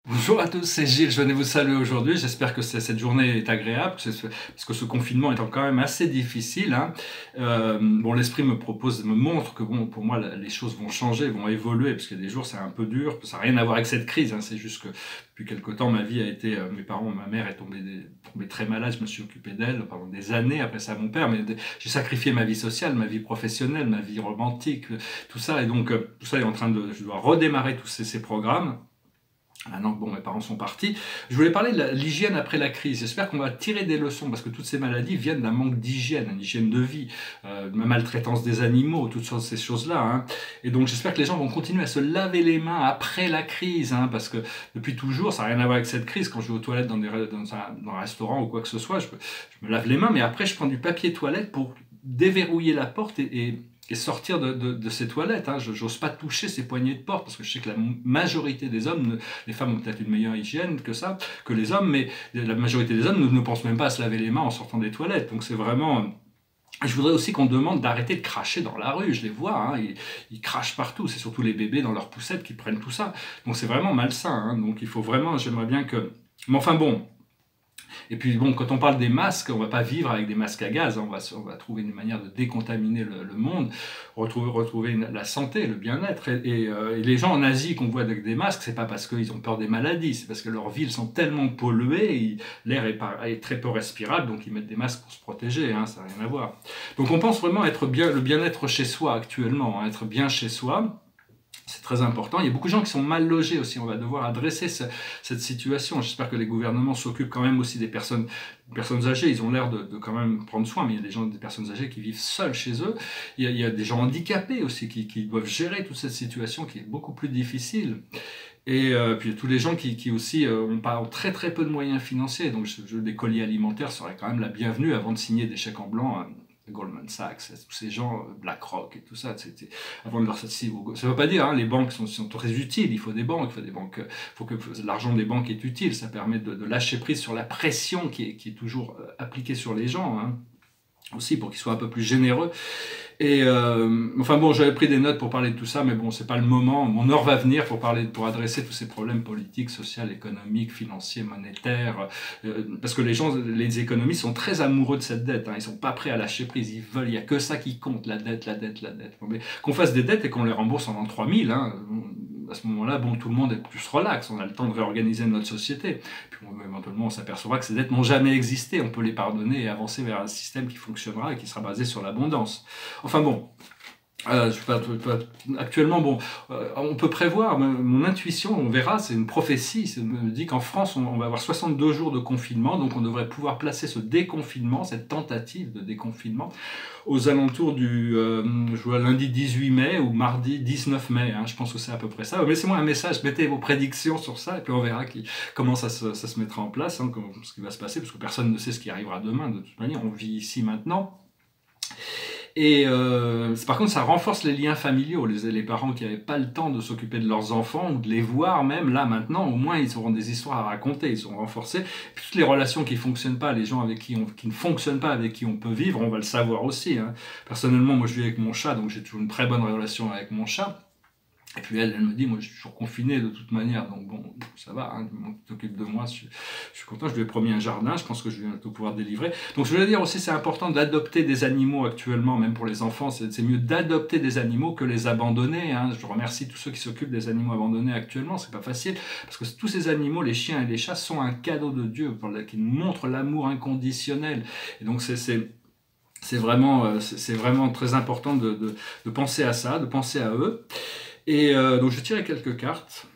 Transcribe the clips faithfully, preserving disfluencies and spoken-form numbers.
Bonjour à tous, c'est Gilles, je venais vous saluer aujourd'hui, j'espère que cette journée est agréable, parce que ce confinement étant quand même assez difficile, hein. Euh, bon, l'esprit me propose, me montre que bon, pour moi, les choses vont changer, vont évoluer, parce qu'il y a des jours c'est un peu dur, ça n'a rien à voir avec cette crise, hein, c'est juste que depuis quelque temps, ma vie a été, euh, mes parents, ma mère est tombée, tombée très malade, je me suis occupé d'elle pendant des années, après ça mon père, mais j'ai sacrifié ma vie sociale, ma vie professionnelle, ma vie romantique, tout ça, et donc euh, tout ça est en train de, je dois redémarrer tous ces, ces programmes. Maintenant que bon, mes parents sont partis, je voulais parler de l'hygiène après la crise. J'espère qu'on va tirer des leçons, parce que toutes ces maladies viennent d'un manque d'hygiène, une hygiène de vie, euh, de la maltraitance des animaux, toutes ces choses-là, hein. Et donc j'espère que les gens vont continuer à se laver les mains après la crise, hein, parce que depuis toujours, ça n'a rien à voir avec cette crise. Quand je vais aux toilettes dans, des, dans, un, dans un restaurant ou quoi que ce soit, je, je me lave les mains, mais après je prends du papier toilette pour déverrouiller la porte et, et et sortir de, de, de ces toilettes. Hein. Je n'ose pas toucher ces poignées de porte, parce que je sais que la majorité des hommes, les femmes ont peut-être une meilleure hygiène que ça, que les hommes, mais la majorité des hommes ne, ne pensent même pas à se laver les mains en sortant des toilettes. Donc c'est vraiment... Je voudrais aussi qu'on demande d'arrêter de cracher dans la rue, je les vois, hein, ils, ils crachent partout, c'est surtout les bébés dans leurs poussettes qui prennent tout ça. Donc c'est vraiment malsain, hein. Donc il faut vraiment, j'aimerais bien que... Mais enfin bon... Et puis bon, quand on parle des masques, on ne va pas vivre avec des masques à gaz, hein. on, va, on va trouver une manière de décontaminer le, le monde, retrouver, retrouver une, la santé, le bien-être. Et, et, euh, et les gens en Asie qu'on voit avec des masques, c'est pas parce qu'ils ont peur des maladies, c'est parce que leurs villes sont tellement polluées, l'air est, est très peu respirable, donc ils mettent des masques pour se protéger, hein, ça n'a rien à voir. Donc on pense vraiment être bien, le bien-être chez soi actuellement, hein, être bien chez soi. C'est très important. Il y a beaucoup de gens qui sont mal logés aussi. On va devoir adresser ce, cette situation. J'espère que les gouvernements s'occupent quand même aussi des personnes, des personnes âgées. Ils ont l'air de, de quand même prendre soin, mais il y a des gens, des personnes âgées qui vivent seules chez eux. Il y a, il y a des gens handicapés aussi qui, qui doivent gérer toute cette situation qui est beaucoup plus difficile. Et euh, puis tous les gens qui, qui aussi euh, ont, pas, ont très très peu de moyens financiers. Donc je, je, des colis alimentaires seraient quand même la bienvenue avant de signer des chèques en blanc. Hein. Goldman Sachs, tous ces gens, BlackRock et tout ça, c'était avant de leur ça ne veut pas dire, hein, les banques sont, sont très utiles, il faut des banques, il faut des banques, faut que l'argent des banques est utile, ça permet de, de lâcher prise sur la pression qui est, qui est toujours appliquée sur les gens, hein, aussi pour qu'ils soient un peu plus généreux. Et euh, enfin bon, j'avais pris des notes pour parler de tout ça, mais bon, c'est pas le moment. Mon heure va venir pour parler, pour adresser tous ces problèmes politiques, sociaux, économiques, financiers, monétaires, euh, parce que les gens, les économistes sont très amoureux de cette dette. Hein, ils sont pas prêts à lâcher prise. Ils veulent, il y a que ça qui compte, la dette, la dette, la dette. Bon, mais qu'on fasse des dettes et qu'on les rembourse en trois mille, hein, à ce moment-là, bon, tout le monde est plus relax. On a le temps de réorganiser notre société. Puis bon, éventuellement, on s'apercevra que ces dettes n'ont jamais existé. On peut les pardonner et avancer vers un système qui fonctionnera et qui sera basé sur l'abondance. Enfin bon, euh, je pas, pas, actuellement, bon, euh, on peut prévoir, mon intuition, on verra, c'est une prophétie, ça me dit qu'en France, on, on va avoir soixante-deux jours de confinement, donc on devrait pouvoir placer ce déconfinement, cette tentative de déconfinement, aux alentours du euh, je vois, lundi dix-huit mai ou mardi dix-neuf mai, hein, je pense que c'est à peu près ça. Laissez-moi un message, mettez vos prédictions sur ça, et puis on verra qui, comment ça se, ça se mettra en place, hein, comment, ce qui va se passer, parce que personne ne sait ce qui arrivera demain, de toute manière, on vit ici maintenant. Et euh, par contre, ça renforce les liens familiaux. Les, les parents qui n'avaient pas le temps de s'occuper de leurs enfants ou de les voir même, là maintenant, au moins ils auront des histoires à raconter, ils seront renforcés. Puis toutes les relations qui ne fonctionnent pas, les gens avec qui, on, qui ne fonctionnent pas, avec qui on peut vivre, on va le savoir aussi. Hein. Personnellement, moi je vis avec mon chat, donc j'ai toujours une très bonne relation avec mon chat. Et puis elle, elle me dit, moi je suis toujours confiné de toute manière, donc bon, ça va, hein, tu t'occupes de moi, je suis, je suis content, je lui ai promis un jardin, je pense que je vais bientôt pouvoir délivrer. Donc je voulais dire aussi, c'est important d'adopter des animaux actuellement, même pour les enfants, c'est mieux d'adopter des animaux que les abandonner. Hein. Je remercie tous ceux qui s'occupent des animaux abandonnés actuellement, c'est pas facile, parce que tous ces animaux, les chiens et les chats, sont un cadeau de Dieu, pour la, qui nous montre l'amour inconditionnel. Et donc c'est... C'est vraiment, c'est vraiment très important de, de, de penser à ça, de penser à eux. Et euh, donc je tirais quelques cartes.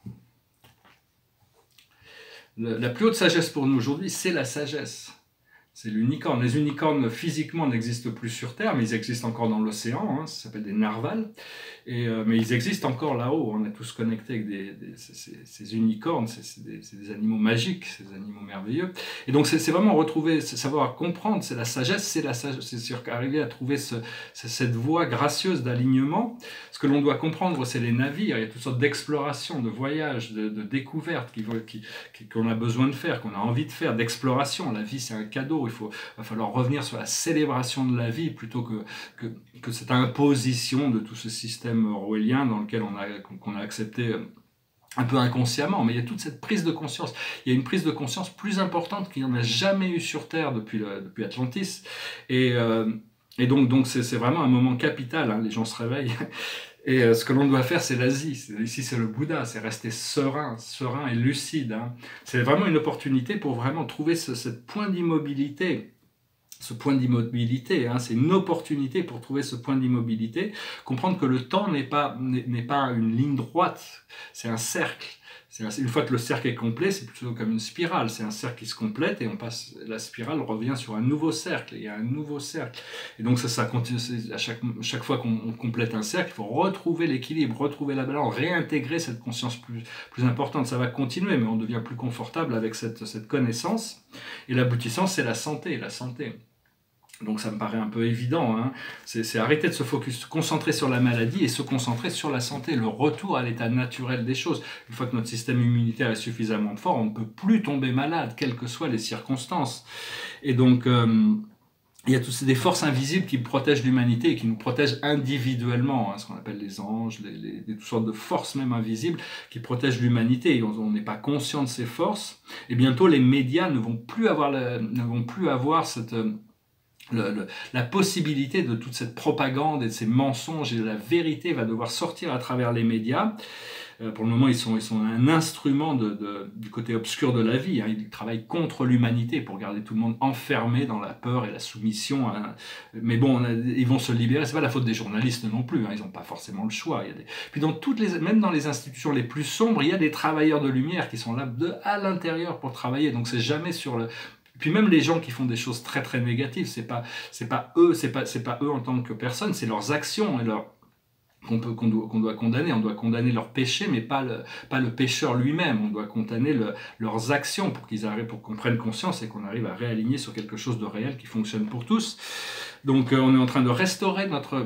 Le, la plus haute sagesse pour nous aujourd'hui, c'est la sagesse. C'est l'unicorne. Les unicornes physiquement n'existent plus sur Terre, mais ils existent encore dans l'océan, hein, ça s'appelle des narvals. Et, euh, mais ils existent encore là-haut, on est tous connectés avec des, des, ces, ces unicornes, c'est des, des animaux magiques, ces animaux merveilleux. Et donc c'est vraiment retrouver, savoir comprendre, c'est la sagesse, c'est la sagesse, c'est sûr qu'arriver à trouver ce, cette voie gracieuse d'alignement. Ce que l'on doit comprendre, c'est les navires, il y a toutes sortes d'explorations, de voyages, de, de découvertes qu'on qui, qui, qu'on a besoin de faire, qu'on a envie de faire, d'exploration. La vie c'est un cadeau, il faut, va falloir revenir sur la célébration de la vie plutôt que, que, que cette imposition de tout ce système orwellien dans lequel on a, qu'on a accepté un peu inconsciemment, mais il y a toute cette prise de conscience. Il y a une prise de conscience plus importante qu'il n'y en a jamais eu sur Terre depuis, le, depuis Atlantis. Et, euh, et donc, donc c'est, c'est vraiment un moment capital, hein, les gens se réveillent. Et euh, ce que l'on doit faire, c'est l'Asie. Ici, c'est le Bouddha, c'est rester serein, serein et lucide. Hein. C'est vraiment une opportunité pour vraiment trouver ce, ce point d'immobilité. Ce point d'immobilité, hein, c'est une opportunité pour trouver ce point d'immobilité, comprendre que le temps n'est pas, n'est pas une ligne droite, c'est un cercle. C'est un, une fois que le cercle est complet, c'est plutôt comme une spirale, c'est un cercle qui se complète et on passe, la spirale revient sur un nouveau cercle, et il y a un nouveau cercle. Et donc ça, ça continue, à chaque, chaque fois qu'on complète un cercle, il faut retrouver l'équilibre, retrouver la balance, réintégrer cette conscience plus, plus importante. Ça va continuer, mais on devient plus confortable avec cette, cette connaissance. Et l'aboutissant, c'est la santé, la santé. Donc ça me paraît un peu évident, hein. C'est arrêter de se focus, se concentrer sur la maladie et se concentrer sur la santé, le retour à l'état naturel des choses. Une fois que notre système immunitaire est suffisamment fort, on ne peut plus tomber malade, quelles que soient les circonstances. Et donc, euh, il y a toutes des forces invisibles qui protègent l'humanité et qui nous protègent individuellement, hein, ce qu'on appelle les anges, les, les, les, toutes sortes de forces même invisibles qui protègent l'humanité. Et on n'est pas conscient de ces forces. Et bientôt, les médias ne vont plus avoir, la, ne vont plus avoir cette... Le, le, la possibilité de toute cette propagande et de ces mensonges et de la vérité va devoir sortir à travers les médias. Euh, pour le moment, ils sont, ils sont un instrument de, de, du côté obscur de la vie. Hein. Ils travaillent contre l'humanité pour garder tout le monde enfermé dans la peur et la soumission. Hein. Mais bon, on a, ils vont se libérer. C'est pas la faute des journalistes non plus. Hein. Ils n'ont pas forcément le choix. Il y a des... Puis dans toutes les, même dans les institutions les plus sombres, il y a des travailleurs de lumière qui sont là de, à l'intérieur pour travailler. Donc c'est jamais sur le... Puis même les gens qui font des choses très très négatives, c'est pas c'est pas eux, c'est pas c'est pas eux en tant que personne, c'est leurs actions et leur qu'on peut qu'on doit, qu'on doit condamner. On doit condamner leurs péchés, mais pas le pas le pécheur lui-même. On doit condamner le, leurs actions pour qu'ils arrivent, pour qu'on prenne conscience et qu'on arrive à réaligner sur quelque chose de réel qui fonctionne pour tous. Donc euh, on est en train de restaurer notre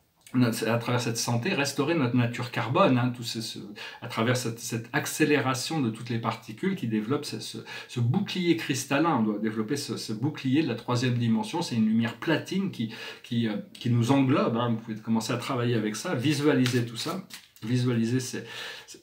à travers cette santé, restaurer notre nature carbone, hein, tout ce, ce, à travers cette, cette accélération de toutes les particules qui développent ce, ce, ce bouclier cristallin. On doit développer ce, ce bouclier de la troisième dimension. C'est une lumière platine qui, qui, euh, qui nous englobe. Hein. Vous pouvez commencer à travailler avec ça, visualiser tout ça. Visualiser ces... ces...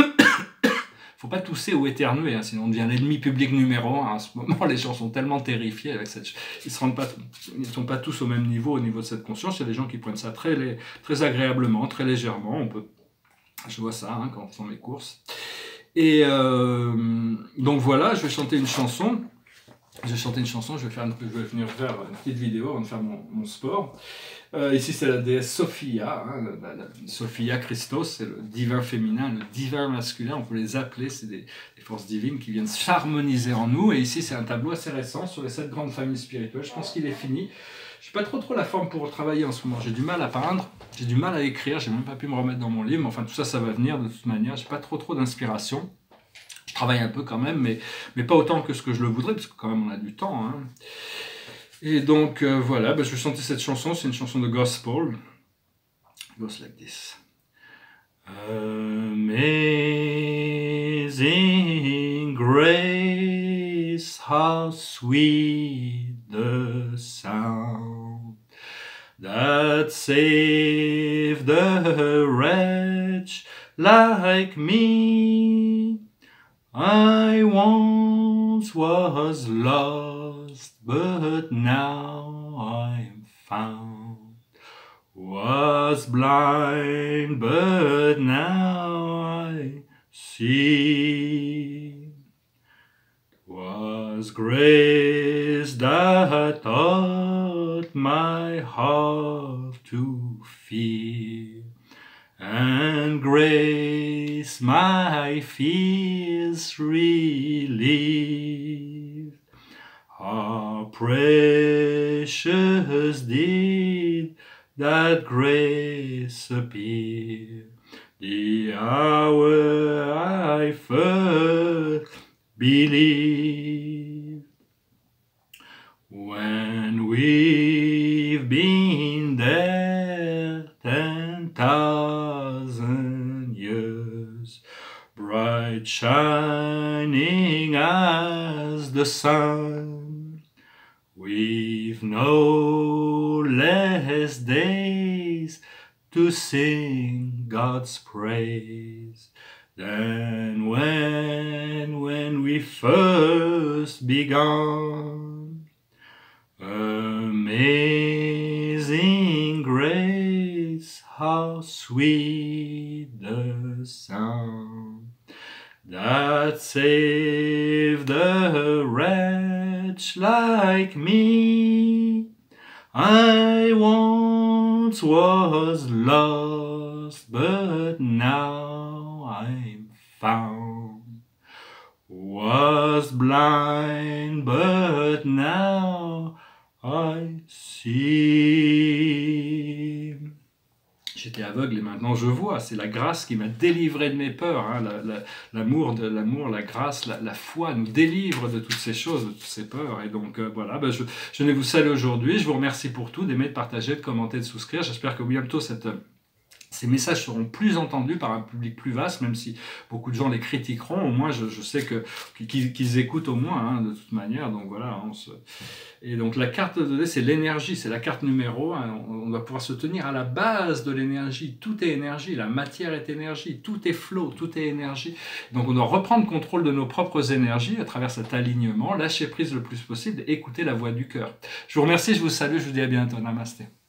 faut pas tousser ou éternuer, hein, sinon on devient l'ennemi public numéro un. À ce moment, les gens sont tellement terrifiés avec cette, ils se rendent pas, ils sont pas tous au même niveau, au niveau de cette conscience. Il y a des gens qui prennent ça très, très agréablement, très légèrement. On peut, je vois ça hein, quand on fait mes courses. Et euh, donc voilà, je vais chanter une chanson. Je vais chanter une chanson. Je vais faire, une, je vais venir faire une petite vidéo avant de faire mon, mon sport. Euh, ici, c'est la déesse Sophia, hein, la, la, Sophia Christos, c'est le divin féminin, le divin masculin, on peut les appeler, c'est des, des forces divines qui viennent s'harmoniser en nous. Et ici, c'est un tableau assez récent sur les sept grandes familles spirituelles. Je pense qu'il est fini. Je n'ai pas trop trop la forme pour travailler en ce moment. J'ai du mal à peindre, j'ai du mal à écrire, j'ai même pas pu me remettre dans mon livre. Mais enfin, tout ça, ça va venir de toute manière. J'ai pas trop trop d'inspiration. Je travaille un peu quand même, mais, mais pas autant que ce que je le voudrais, parce que quand même, on a du temps. Hein. Et donc, euh, voilà, bah, je vais chanter cette chanson, c'est une chanson de gospel. It goes like this. Amazing grace, how sweet the sound that saved a wretch like me. I once was lost, but now I am found. Was blind, but now I see. Was grace that taught my heart to fear, and grace my fears relieved. How precious did that grace appear, the hour I first believed. When we've been there ten thousand years, bright shining as the sun, we've no less days to sing God's praise than when, when we first begun. Amazing grace, how sweet the sound that saved a wretch like me. I once was lost, but now I'm found. Was blind, but now I see. J'étais aveugle et maintenant je vois. C'est la grâce qui m'a délivré de mes peurs. Hein. L'amour, la, l'amour, la grâce, la, la foi nous délivre de toutes ces choses, de toutes ces peurs. Et donc euh, voilà, ben je, je vais vous saluer aujourd'hui. Je vous remercie pour tout, d'aimer, de partager, de commenter, de souscrire. J'espère que bientôt cette... ces messages seront plus entendus par un public plus vaste, même si beaucoup de gens les critiqueront. Au moins, je, je sais que qu'ils qu'ils écoutent au moins, hein, de toute manière. Donc voilà. On se... Et donc la carte de dé, c'est l'énergie, c'est la carte numéro un. On, on doit pouvoir se tenir à la base de l'énergie. Tout est énergie. La matière est énergie. Tout est flow. Tout est énergie. Donc on doit reprendre contrôle de nos propres énergies à travers cet alignement, lâcher prise le plus possible, écouter la voix du cœur. Je vous remercie, je vous salue, je vous dis à bientôt. Namasté.